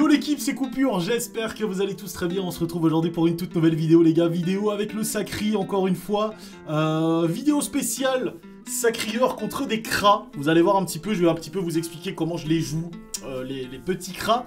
Yo l'équipe, c'est Coupure, j'espère que vous allez tous très bien. On se retrouve aujourd'hui pour une toute nouvelle vidéo les gars, vidéo avec le Sacri encore une fois. Vidéo spéciale Sacrieur contre des Kras. Vous allez voir un petit peu, je vais un petit peu vous expliquer comment je les joue, les petits Kras.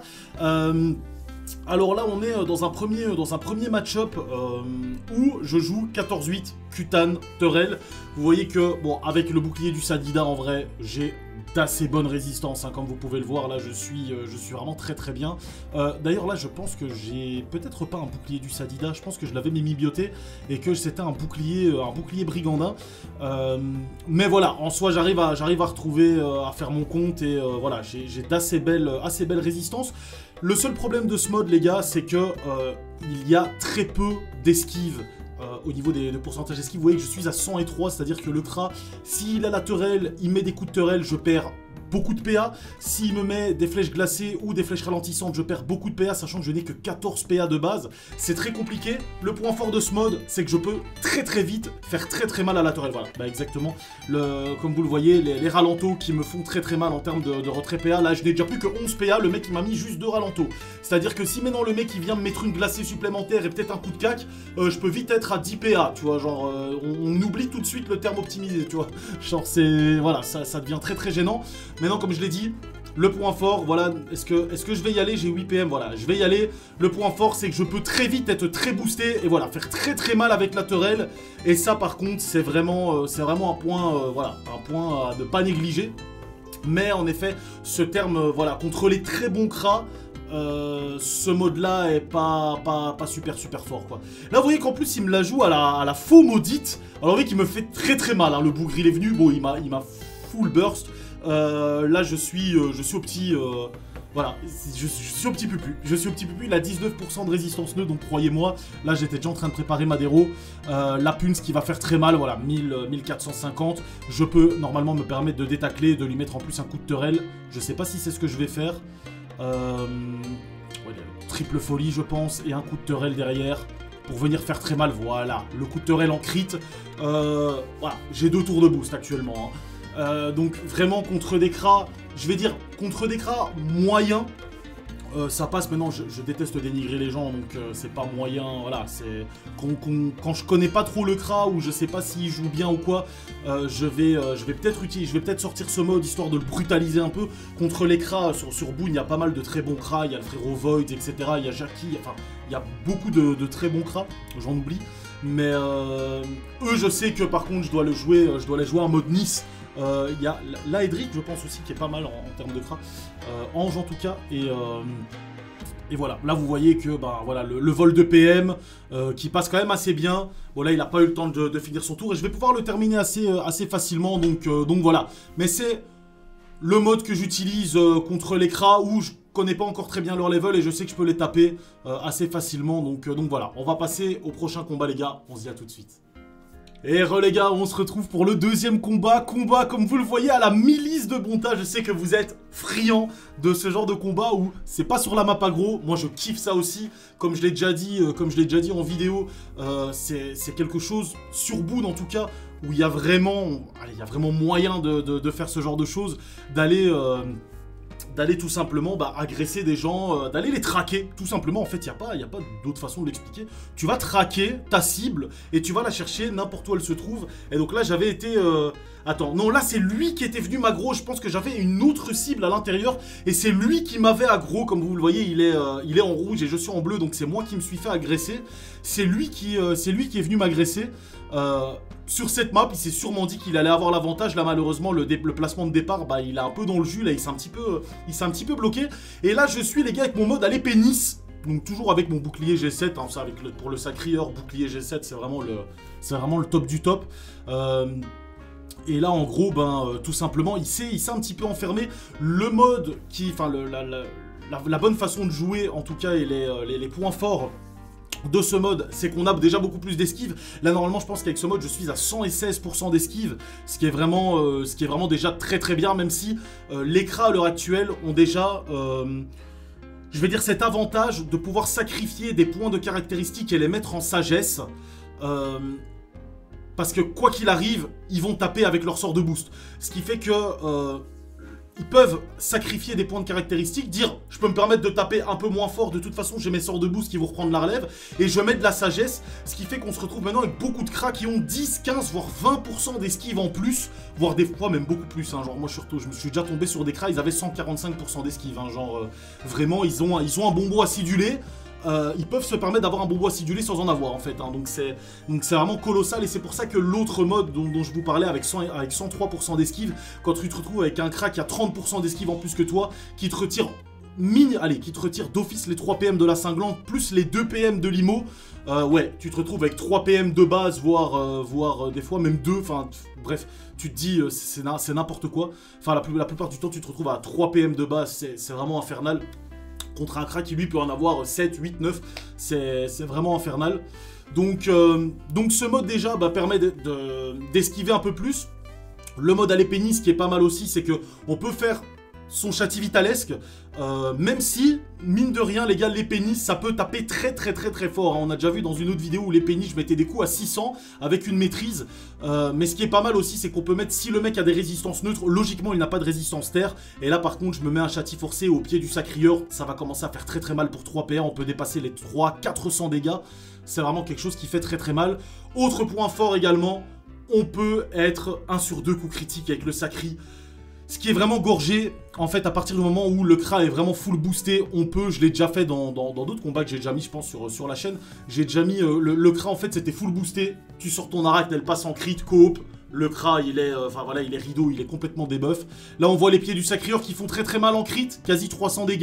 Alors là on est dans un premier match-up où je joue 14-8, Kutan, Turel. Vous voyez que, bon, avec le bouclier du Sadida en vrai, j'ai d'assez bonne résistance, hein, comme vous pouvez le voir, là je suis vraiment très très bien. D'ailleurs là je pense que j'ai peut-être pas un bouclier du Sadida, je pense que je l'avais mimibioté et que c'était un bouclier brigandin. Mais voilà, en soi j'arrive à retrouver, à faire mon compte et voilà, j'ai d'assez belles résistances. Le seul problème de ce mode les gars, c'est que il y a très peu d'esquive. Au niveau de pourcentage d'esquive, vous voyez que je suis à 103, c'est-à-dire que le Kras, s'il a la Turel, il met des coups de Turel, je perds beaucoup de PA. S'il me met des flèches glacées ou des flèches ralentissantes, je perds beaucoup de PA, sachant que je n'ai que 14 PA de base. C'est très compliqué. Le point fort de ce mode, c'est que je peux très très vite faire très très mal à la Turel. Voilà, bah exactement. Comme vous le voyez, les ralentos qui me font très très mal en termes de retrait PA. Là, je n'ai déjà plus que 11 PA, le mec il m'a mis juste 2 ralentos. C'est-à-dire que si maintenant le mec il vient me mettre une glacée supplémentaire et peut-être un coup de cac, je peux vite être à 10 PA, tu vois, genre, on oublie tout de suite le terme optimisé, tu vois. Genre, c'est, voilà, ça devient très très gênant. Maintenant, comme je l'ai dit, le point fort, voilà, est-ce que je vais y aller? J'ai 8 PM, voilà, je vais y aller. Le point fort, c'est que je peux très vite être très boosté et voilà, faire très très mal avec la Turel. Et ça, par contre, c'est vraiment un point, voilà, un point à ne pas négliger. Mais en effet, ce terme, voilà, contre les très bons Kras, ce mode-là est pas super fort, quoi. Là, vous voyez qu'en plus, il me la joue à la faux maudite. Alors, vous voyez qu'il me fait très très mal, hein. Le bougre, il est venu, bon, il m'a full burst. Là je suis au petit voilà, je suis au petit pupu. Je suis au petit pupu, il a 19% de résistance nœud, donc croyez-moi, là j'étais déjà en train de préparer ma déro. La punce qui va faire très mal, voilà, 1450. Je peux normalement me permettre de détacler, de lui mettre en plus un coup de Turel. Je sais pas si c'est ce que je vais faire. Ouais, triple folie je pense, et un coup de Turel derrière. Pour venir faire très mal, voilà, le coup de Turel en crit. Voilà, j'ai 2 tours de boost actuellement, hein. Donc vraiment contre des Kras, je vais dire contre des Kras moyens, ça passe. Maintenant je déteste dénigrer les gens, donc c'est pas moyen, voilà, c'est quand je connais pas trop le Kras ou je sais pas s'il joue bien ou quoi, je vais peut-être sortir ce mode histoire de le brutaliser un peu. Contre les Kras sur Boon, il y a pas mal de très bons Kras, il y a le frérot Void, etc. Il y a Jackie, enfin il y a beaucoup de très bons Kras, j'en oublie. Mais eux je sais que par contre je dois les jouer en mode Nice. Il y a la Edric, je pense aussi, qui est pas mal en termes de Kras. Ange en tout cas. Et voilà, là vous voyez que bah, voilà, le vol de PM qui passe quand même assez bien. Bon là il n'a pas eu le temps de finir son tour et je vais pouvoir le terminer assez facilement. Donc voilà. Mais c'est le mode que j'utilise contre les Kras où je connais pas encore très bien leur level et je sais que je peux les taper assez facilement. Donc voilà, on va passer au prochain combat les gars. On se dit à tout de suite. Et les gars, on se retrouve pour le deuxième combat. Combat, comme vous le voyez, à la milice de Bonta. Je sais que vous êtes friands de ce genre de combat où c'est pas sur la map aggro. Moi, je kiffe ça aussi. Comme je l'ai déjà dit, en vidéo, c'est quelque chose, sur Boon en tout cas, où il y a vraiment moyen de faire ce genre de choses, d'aller tout simplement agresser des gens, d'aller les traquer, tout simplement. En fait, il n'y a pas d'autre façon de l'expliquer. Tu vas traquer ta cible et tu vas la chercher n'importe où elle se trouve. Et donc là, j'avais été... Attends, non, là, c'est lui qui était venu m'aggro. Je pense que j'avais une autre cible à l'intérieur et c'est lui qui m'avait aggro. Comme vous le voyez, il est en rouge et je suis en bleu, donc c'est moi qui me suis fait agresser. C'est lui qui est venu m'agresser. Sur cette map, il s'est sûrement dit qu'il allait avoir l'avantage. Là, malheureusement, le placement de départ, bah, il est un peu dans le jus. Là, il s'est un petit peu bloqué. Et là, je suis, les gars, avec mon mode à l'épée Nice. Donc, toujours avec mon bouclier G7. Hein, ça, pour le Sacrieur, bouclier G7, c'est vraiment le top du top. Et là, en gros, tout simplement, il s'est un petit peu enfermé. Le mode la bonne façon de jouer, en tout cas, et les points forts de ce mode, c'est qu'on a déjà beaucoup plus d'esquive. Là normalement je pense qu'avec ce mode je suis à 116% d'esquive, ce qui est vraiment déjà très très bien, même si les Kras à l'heure actuelle ont déjà je vais dire cet avantage de pouvoir sacrifier des points de caractéristiques et les mettre en sagesse, parce que quoi qu'il arrive, ils vont taper avec leur sort de boost, ce qui fait que ils peuvent sacrifier des points de caractéristiques, dire je peux me permettre de taper un peu moins fort, de toute façon j'ai mes sorts de boost qui vont reprendre la relève, et je mets de la sagesse, ce qui fait qu'on se retrouve maintenant avec beaucoup de cracks qui ont 10, 15, voire 20% d'esquive en plus, voire des fois même beaucoup plus, hein. Genre moi je me suis déjà tombé sur des cracks, ils avaient 145% d'esquive, hein. Genre vraiment ils ont un bonbon acidulé. Ils peuvent se permettre d'avoir un bonbon acidulé sans en avoir en fait, hein. Donc c'est vraiment colossal, et c'est pour ça que l'autre mode dont je vous parlais avec 103% d'esquive, quand tu te retrouves avec un crack qui a 30% d'esquive en plus que toi, qui te retire qui te retire d'office les 3 PM de la cinglante plus les 2 PM de l'IMO, ouais, tu te retrouves avec 3 PM de base, voire des fois même 2, enfin bref, tu te dis c'est n'importe quoi, enfin la plupart du temps tu te retrouves à 3 PM de base, c'est vraiment infernal. Contre un crack qui lui peut en avoir 7, 8, 9, c'est vraiment infernal. Donc ce mode déjà permet d'esquiver un peu plus. Le mode à l'épée ce qui est pas mal aussi, c'est que on peut faire son châti vitalesque, même si, mine de rien, les gars, les pénis, ça peut taper très fort, hein. On a déjà vu dans une autre vidéo où les pénis, je mettais des coups à 600 avec une maîtrise. Mais ce qui est pas mal aussi, c'est qu'on peut mettre, si le mec a des résistances neutres, logiquement, il n'a pas de résistance terre. Et là, par contre, je me mets un châti forcé au pied du sacrieur. Ça va commencer à faire très mal pour 3 PA. On peut dépasser les 300-400 dégâts. C'est vraiment quelque chose qui fait très mal. Autre point fort également, on peut être 1 sur 2 coups critiques avec le sacri. Ce qui est vraiment gorgé, en fait, à partir du moment où le Kra est vraiment full boosté, on peut, je l'ai déjà fait dans d'autres combats que j'ai déjà mis, je pense, sur la chaîne, j'ai déjà mis, le Kra, en fait, c'était full boosté, tu sors ton aracne, elle passe en crit, coop, le Kra, il est, enfin voilà, il est rideau, il est complètement débuff. Là, on voit les pieds du sacrieur qui font très mal en crit, quasi 300 dégâts.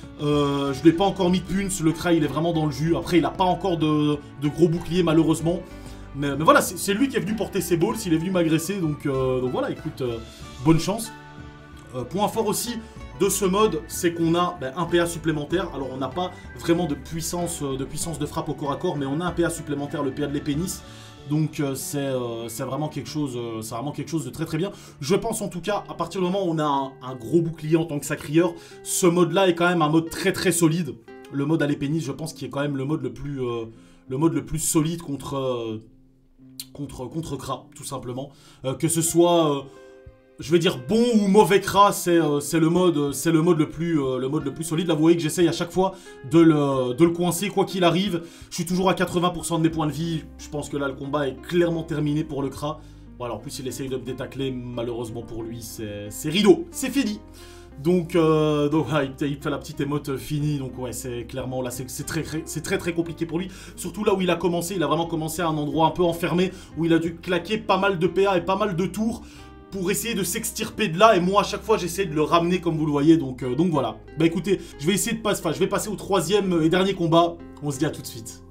Je ne l'ai pas encore mis de punce, le Kra, il est vraiment dans le jus. Après, il n'a pas encore de gros boucliers, malheureusement. Mais voilà, c'est lui qui est venu porter ses balls, il est venu m'agresser, donc voilà, écoute, bonne chance. Point fort aussi de ce mode, c'est qu'on a un PA supplémentaire. Alors on n'a pas vraiment de puissance de frappe au corps à corps, mais on a un PA supplémentaire, le PA de l'épée Nice. Donc c'est vraiment quelque chose de très bien. Je pense en tout cas, à partir du moment où on a un gros bouclier en tant que sacrieur, ce mode-là est quand même un mode très solide. Le mode à l'épée Nice, je pense, qui est quand même le mode le plus solide contre Kra, tout simplement. Que ce soit je vais dire bon ou mauvais Kra, c'est le mode le plus solide. Là, vous voyez que j'essaye à chaque fois de le coincer, quoi qu'il arrive. Je suis toujours à 80% de mes points de vie. Je pense que là, le combat est clairement terminé pour le Kra. Bon, alors, en plus, il essaye de me détacler. Malheureusement pour lui, c'est rideau. C'est fini. Donc ouais, il fait la petite émote finie. Donc ouais, c'est clairement là, c'est très compliqué pour lui. Surtout là où il a commencé. Il a vraiment commencé à un endroit un peu enfermé, où il a dû claquer pas mal de PA et pas mal de tours pour essayer de s'extirper de là, et moi à chaque fois j'essaie de le ramener comme vous le voyez, donc voilà. Bah écoutez, je vais essayer de passer, je vais passer au 3e et dernier combat, on se dit à tout de suite.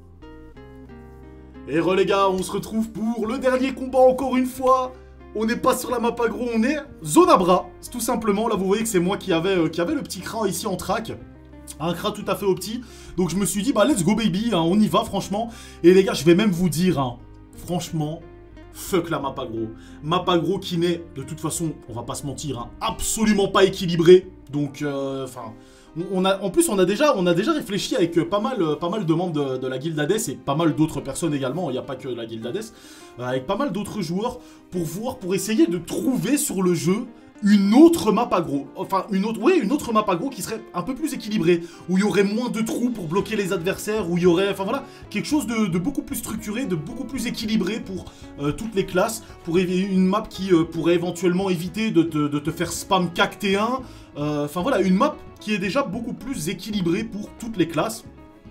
Et les gars, on se retrouve pour le dernier combat encore une fois. On n'est pas sur la map aggro, on est zone à bras, c'est tout simplement. Là vous voyez que c'est moi qui avait le petit Kra ici en track. Un Kra tout à fait opti, donc je me suis dit bah let's go baby, hein, on y va franchement. Et les gars, je vais même vous dire, hein, franchement, fuck la map aggro. Map aggro qui n'est, de toute façon, on va pas se mentir, hein, absolument pas équilibrée. Donc, enfin, en plus, on a déjà réfléchi avec pas mal de membres de la guilde Hades et pas mal d'autres personnes également. Il n'y a pas que la guilde Hades, avec pas mal d'autres joueurs pour essayer de trouver sur le jeu une autre map aggro, enfin une autre map aggro qui serait un peu plus équilibrée, où il y aurait moins de trous pour bloquer les adversaires, où il y aurait, enfin voilà, quelque chose de beaucoup plus structuré, de beaucoup plus équilibré pour toutes les classes, pour une map qui pourrait éventuellement éviter de te faire spam CAC T1, enfin voilà, une map qui est déjà beaucoup plus équilibrée pour toutes les classes.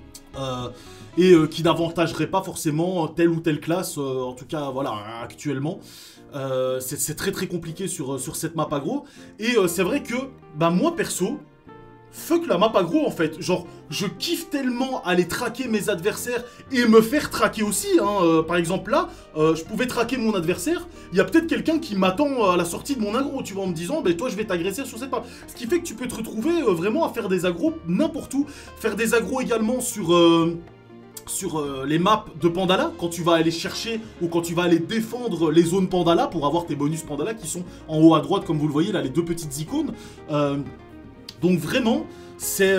Et qui n'avantagerait pas forcément telle ou telle classe, en tout cas voilà, actuellement. C'est très compliqué sur cette map aggro. Et c'est vrai que, bah moi perso, fuck la map aggro en fait. Genre, je kiffe tellement aller traquer mes adversaires et me faire traquer aussi. Hein. Par exemple là, je pouvais traquer mon adversaire. Il y a peut-être quelqu'un qui m'attend à la sortie de mon aggro, tu vois, en me disant, bah toi je vais t'agresser sur cette map. Ce qui fait que tu peux te retrouver vraiment à faire des aggros n'importe où. Faire des aggros également sur les maps de Pandala, quand tu vas aller chercher ou quand tu vas aller défendre les zones Pandala pour avoir tes bonus Pandala qui sont en haut à droite, comme vous le voyez là, les deux petites icônes. Donc vraiment, c'est...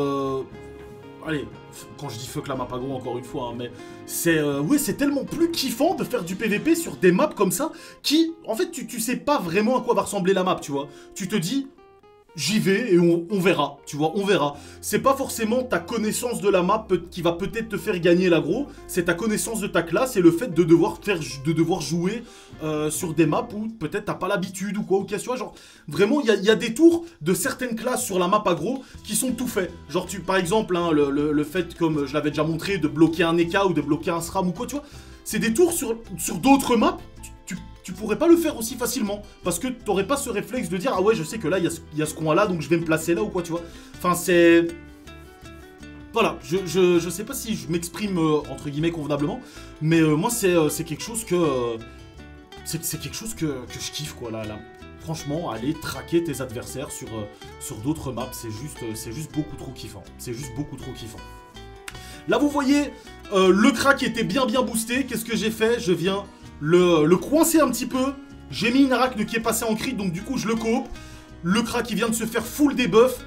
Allez, quand je dis fuck la map aggro encore une fois, hein, mais c'est ouais, c'est tellement plus kiffant de faire du PVP sur des maps comme ça qui, en fait, tu sais pas vraiment à quoi va ressembler la map, tu vois. Tu te dis... j'y vais et on verra, tu vois, on verra. C'est pas forcément ta connaissance de la map qui va peut-être te faire gagner l'aggro, c'est ta connaissance de ta classe et le fait de devoir jouer sur des maps où peut-être t'as pas l'habitude ou quoi, ou tu vois, genre, vraiment, il y a des tours de certaines classes sur la map aggro qui sont tout faits. Genre, par exemple, hein, le fait, comme je l'avais déjà montré, de bloquer un Eka ou de bloquer un SRAM ou quoi, tu vois, c'est des tours sur d'autres maps. Tu pourrais pas le faire aussi facilement, parce que t'aurais pas ce réflexe de dire « Ah ouais, je sais que là, il y a ce coin-là, donc je vais me placer là » ou quoi, tu vois. Enfin, c'est... Voilà, je sais pas si je m'exprime, entre guillemets, convenablement, mais moi, c'est quelque chose que... c'est quelque chose que je kiffe, quoi, là. Franchement, aller traquer tes adversaires sur d'autres maps, c'est juste beaucoup trop kiffant. C'est juste beaucoup trop kiffant. Là, vous voyez, le crack était bien boosté. Qu'est-ce que j'ai fait? Je viens... le coincer un petit peu. J'ai mis une arachne qui est passée en crit, donc du coup je le coop. Le crack il vient de se faire full debuff.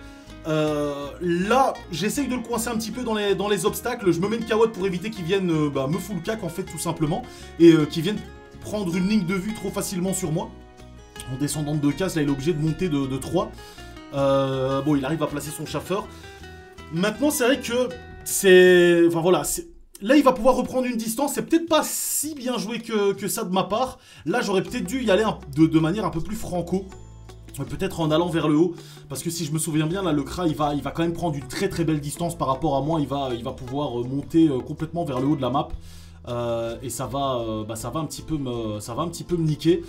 Là j'essaye de le coincer un petit peu dans les obstacles. Je me mets une carotte pour éviter qu'il vienne me full cac en fait tout simplement. Et qu'il vienne prendre une ligne de vue trop facilement sur moi. En descendant de 2 cases, là il est obligé de monter de 3. Bon, il arrive à placer son chaffeur. Maintenant c'est vrai que c'est... Enfin voilà, là, il va pouvoir reprendre une distance. C'est peut-être pas si bien joué que ça de ma part. Là, j'aurais peut-être dû y aller de manière un peu plus franco. Peut-être en allant vers le haut. Parce que si je me souviens bien, là, le Kra, il va quand même prendre une très belle distance par rapport à moi. Il va pouvoir monter complètement vers le haut de la map. Et ça va un petit peu me niquer.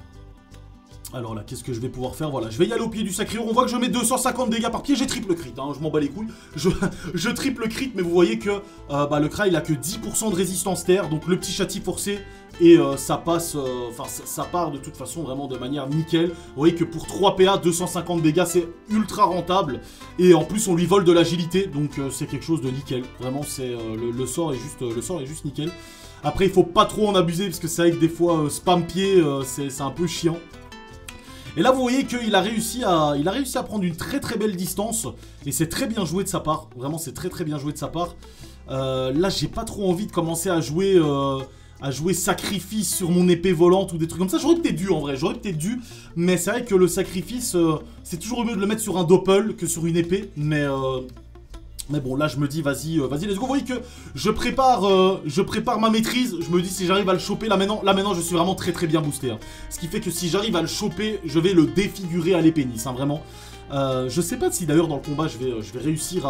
Alors là, qu'est-ce que je vais pouvoir faire? Voilà, je vais y aller au pied du Sacrior. On voit que je mets 250 dégâts par pied. J'ai triple crit, hein, je m'en bats les couilles. Je triple crit, mais vous voyez que le Kra, il a que 10% de résistance terre. Donc le petit châti forcé. Et ça passe, ça part de toute façon vraiment de manière nickel. Vous voyez que pour 3 PA, 250 dégâts, c'est ultra rentable. Et en plus, on lui vole de l'agilité. Donc c'est quelque chose de nickel. Vraiment, c'est le sort est juste nickel. Après, il faut pas trop en abuser. Parce que c'est vrai que des fois, spam pied, c'est un peu chiant. Et là, vous voyez qu'il a réussi à prendre une très belle distance. Et c'est très bien joué de sa part. Vraiment, c'est très bien joué de sa part. Là, j'ai pas trop envie de commencer à jouer sacrifice sur mon épée volante ou des trucs comme ça. J'aurais peut-être dû, en vrai. J'aurais peut-être dû. Mais c'est vrai que le sacrifice, c'est toujours mieux de le mettre sur un doppel que sur une épée. Mais bon, là, je me dis, vas-y, let's go. Vous voyez que je prépare ma maîtrise. Je me dis, si j'arrive à le choper, là maintenant, je suis vraiment très bien boosté. Hein. Ce qui fait que si j'arrive à le choper, je vais le défigurer à l'épée Nice, hein, vraiment. Je sais pas si d'ailleurs, dans le combat, je vais réussir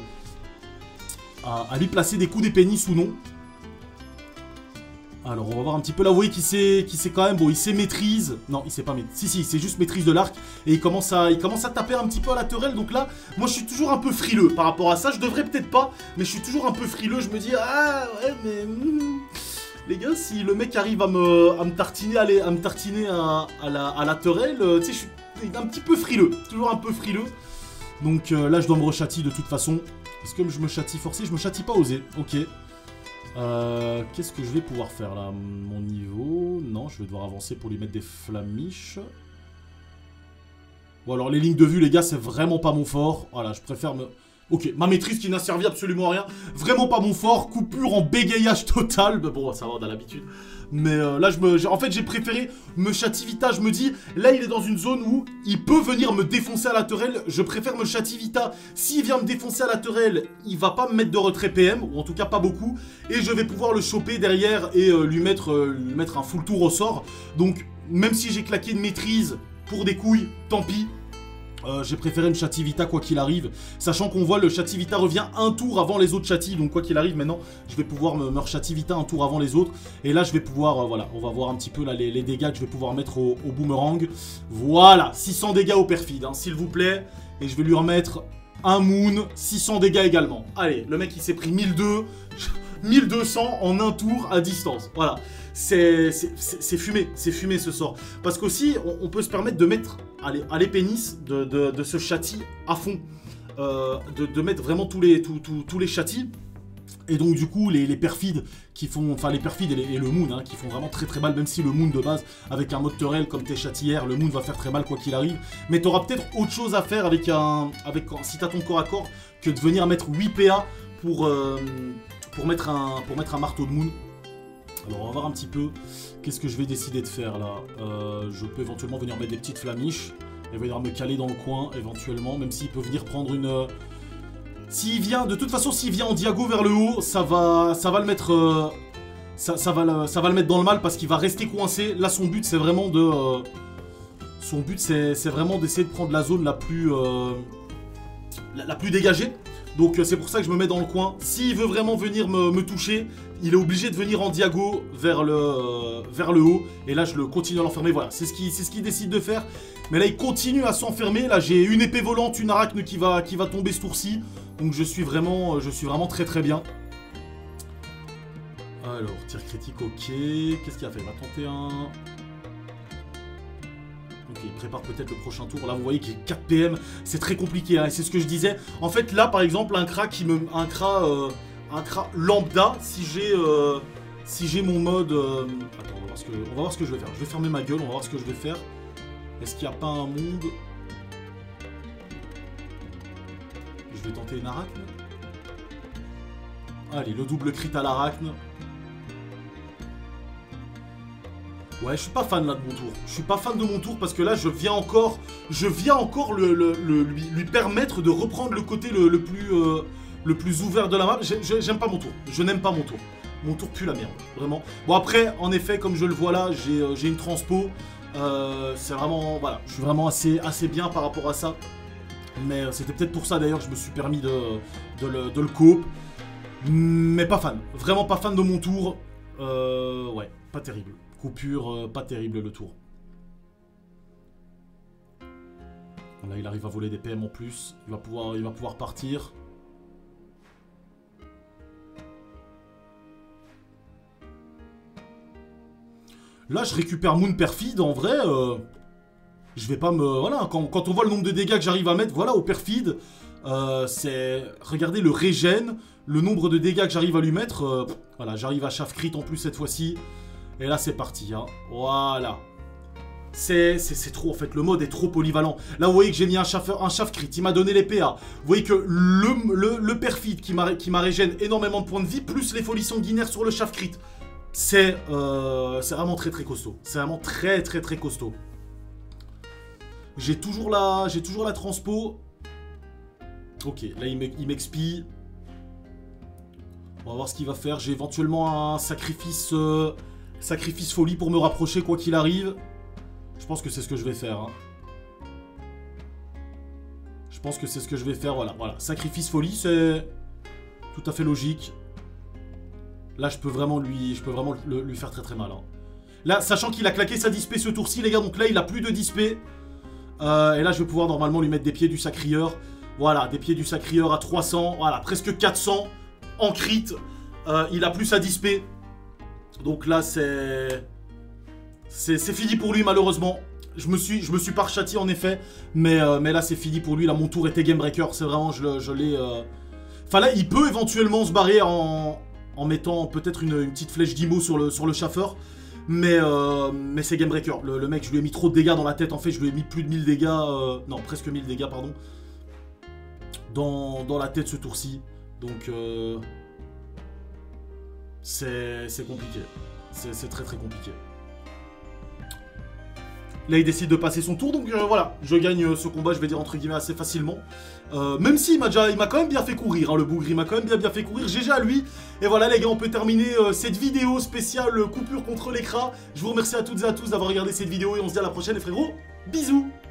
à lui placer des coups d'épée Nice ou non. Alors, on va voir un petit peu là. Vous voyez qu'il sait quand même... Bon, il sait maîtrise. Non, il sait pas maîtrise. Si, c'est juste maîtrise de l'arc. Et il commence à taper un petit peu à la tourelle. Donc là, moi, je suis toujours un peu frileux par rapport à ça. Je devrais peut-être pas, mais je suis toujours un peu frileux. Je me dis, ah, ouais, mais... les gars, si le mec arrive à me tartiner, à la tourelle, tu sais, je suis un petit peu frileux. Toujours un peu frileux. Donc là, je dois me rechâtier de toute façon. Est-ce que je me châtie forcé? Je me châtie pas osé. Ok. Qu'est-ce que je vais pouvoir faire là? Mon niveau... Non, je vais devoir avancer pour lui mettre des flamiches. Bon alors les lignes de vue les gars, c'est vraiment pas mon fort. Voilà, je préfère me... Ok, ma maîtrise qui n'a servi absolument à rien. Vraiment pas mon fort, coupure en bégayage total. Mais bon, ça va, on a l'habitude. Mais là, en fait, j'ai préféré me châtie vita. Je me dis, là, il est dans une zone où il peut venir me défoncer à la tourelle. Je préfère me châtie vita. S'il vient me défoncer à la tourelle, il va pas me mettre de retrait PM, ou en tout cas pas beaucoup. Et je vais pouvoir le choper derrière et lui mettre un full tour au sort. Donc, même si j'ai claqué une maîtrise pour des couilles, tant pis. J'ai préféré me châtie vita quoi qu'il arrive, sachant qu'on voit le châtie vita revient un tour avant les autres châtis, donc quoi qu'il arrive maintenant je vais pouvoir me rechâtie vita un tour avant les autres, et là je vais pouvoir, voilà, on va voir un petit peu là les dégâts que je vais pouvoir mettre au boomerang. Voilà, 600 dégâts au perfide, hein, s'il vous plaît, et je vais lui remettre un moon, 600 dégâts également. Allez, le mec il s'est pris 1200 en un tour à distance, voilà. C'est fumé ce sort. Parce qu'aussi, on peut se permettre de mettre à l'épée Nice, de ce châti à fond. De mettre vraiment tous les châtis. Et donc du coup, les perfides qui font... Enfin, les perfides et le moon, hein, qui font vraiment très mal, même si le moon de base, avec un mode turel comme tes châtières, le moon va faire très mal quoi qu'il arrive. Mais t'auras peut-être autre chose à faire si t'as ton corps à corps, que de venir mettre 8 PA pour mettre un marteau de moon. Alors on va voir un petit peu qu'est-ce que je vais décider de faire là. Je peux éventuellement venir mettre des petites flamiches. Il va venir me caler dans le coin, éventuellement, même s'il peut venir prendre une... S'il vient, de toute façon, s'il vient en diago vers le haut, ça va le mettre... Ça va le mettre dans le mal parce qu'il va rester coincé. Là, son but, c'est vraiment de... son but, c'est vraiment d'essayer de prendre la zone la plus dégagée. Donc, c'est pour ça que je me mets dans le coin. S'il veut vraiment venir me toucher, il est obligé de venir en diago vers le haut. Et là, je le continue à l'enfermer. Voilà, c'est ce qu'il décide de faire. Mais là, il continue à s'enfermer. Là, j'ai une épée volante, une arachne qui va tomber ce tour-ci. Donc, je suis vraiment très très bien. Alors, tir critique, ok. Qu'est-ce qu'il a fait? Il va tenter un... Ok, il prépare peut-être le prochain tour. Là, vous voyez qu'il est 4 PM. C'est très compliqué, hein, et c'est ce que je disais. En fait, là, par exemple, un cra lambda, si j'ai mon mode... Attends, on va voir ce que je vais faire. Je vais fermer ma gueule, on va voir ce que je vais faire. Est-ce qu'il n'y a pas un monde? Je vais tenter une arachne. Allez, le double crit à l'arachne. Ouais, je suis pas fan là de mon tour. Je suis pas fan de mon tour parce que là, je viens encore lui permettre de reprendre le côté le plus ouvert de la map. J'aime pas mon tour. Je n'aime pas mon tour. Mon tour pue la merde, vraiment. Bon, après, en effet, comme je le vois là, j'ai une transpo. C'est vraiment... Voilà, je suis vraiment assez bien par rapport à ça. Mais c'était peut-être pour ça d'ailleurs que je me suis permis de le coop. Mais pas fan. Vraiment pas fan de mon tour. Ouais, pas terrible. Coupure, pas terrible le tour. Là, il arrive à voler des PM en plus. Il va pouvoir partir. Là, je récupère Moon Perfide. En vrai, je vais pas me... Voilà, quand on voit le nombre de dégâts que j'arrive à mettre, voilà, au Perfide, c'est... Regardez le régène, le nombre de dégâts que j'arrive à lui mettre. Voilà, j'arrive à chaff crit en plus cette fois-ci. Et là, c'est parti, hein. Voilà. C'est trop, en fait. Le mode est trop polyvalent. Là, vous voyez que j'ai mis un chaff crit. Il m'a donné les PA. Vous voyez que le perfide qui m'a régène énormément de points de vie, plus les folies sanguinaires sur le chaff crit. C'est vraiment très, très costaud. C'est vraiment très, très, très costaud. J'ai toujours la transpo. Ok, là, il m'expie. On va voir ce qu'il va faire. J'ai éventuellement un sacrifice... Sacrifice folie pour me rapprocher quoi qu'il arrive. Je pense que c'est ce que je vais faire. Hein. Je pense que c'est ce que je vais faire. Voilà. Sacrifice folie, c'est tout à fait logique. Là, je peux vraiment lui faire très très mal. Hein. Là, sachant qu'il a claqué sa dispé ce tour-ci, les gars. Donc là, il a plus de dispé. Et là, je vais pouvoir normalement lui mettre des pieds du sacrieur. Voilà, des pieds du sacrieur à 300. Voilà, presque 400 en crit. Il a plus sa dispé. Donc là, c'est fini pour lui, malheureusement. Je me suis pas rechâti, en effet. Mais là, c'est fini pour lui. Là, mon tour était game breaker. C'est vraiment, je l'ai... Enfin, là, il peut éventuellement se barrer en mettant peut-être une petite flèche d'IMO sur le chaffeur. Mais c'est game breaker. Le mec, je lui ai mis trop de dégâts dans la tête. En fait, je lui ai mis plus de 1000 dégâts. Non, presque 1000 dégâts, pardon. Dans la tête ce tour-ci. Donc... C'est compliqué. C'est très très compliqué. Là, il décide de passer son tour, donc voilà. Je gagne ce combat, je vais dire entre guillemets, assez facilement. Même s'il m'a quand même bien fait courir, hein, le bougre, il m'a quand même bien fait courir. GG à lui. Et voilà, les gars, on peut terminer cette vidéo spéciale coupure contre l'écran. Je vous remercie à toutes et à tous d'avoir regardé cette vidéo et on se dit à la prochaine, les frérots. Bisous.